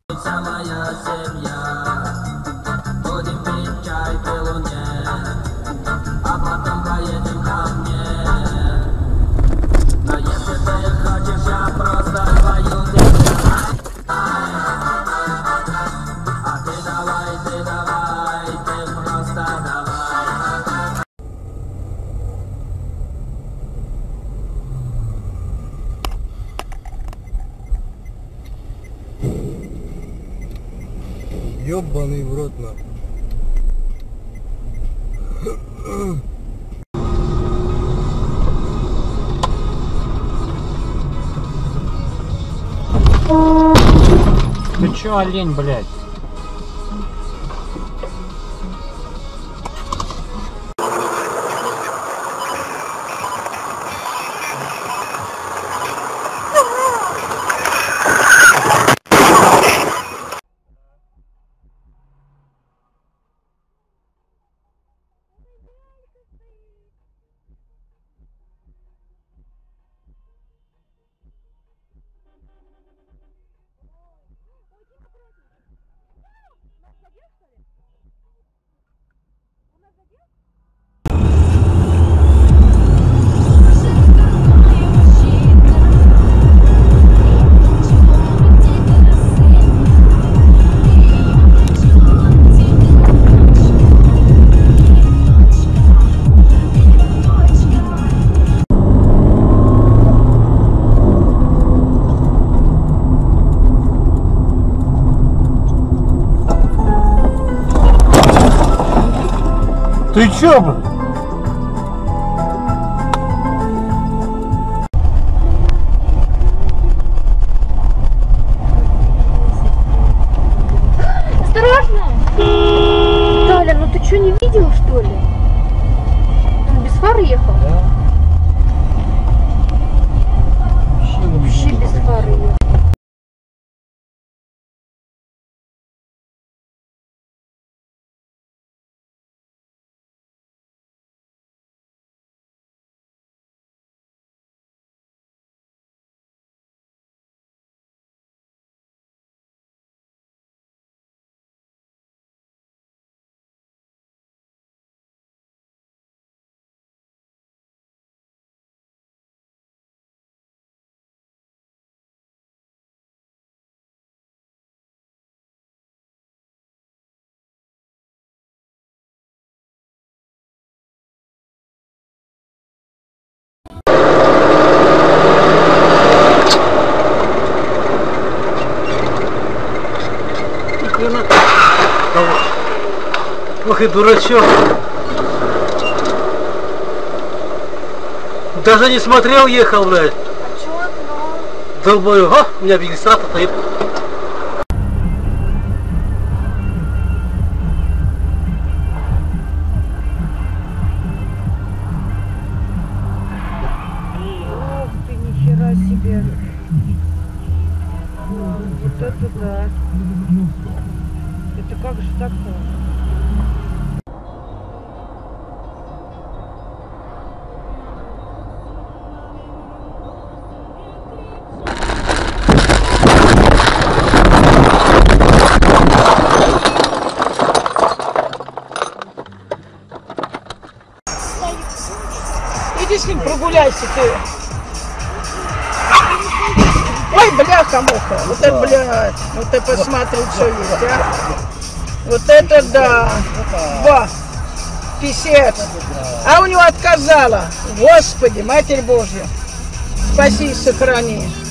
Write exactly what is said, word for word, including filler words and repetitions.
Вся моя семья, будем пить чай при луне, а потом поедем ко мне. Но если ты хочешь, я просто спою тебе. А ты давай, ты давай, ты просто давай. Ёбаный в рот на. Ты чё, олень, блядь? Ты чё, блядь? Осторожно! Таля, ну ты что, не видел, что ли? Он без фары ехал? Да. Вообще без фары ехал. Ох и дурачок. Даже не смотрел, ехал, блядь. А чё одно? Долбою. А, у меня регистратор стоит. Ох ты, нихера себе. Вот это да. Это как же так-то? Иди с ним прогуляйся ты. Ой, бляха-муха. Вот это, блядь. Вот ты посмотри, что есть, а. Вот это да. Во. Писец. А у него отказала. Господи, Матерь Божья. Спаси и сохрани.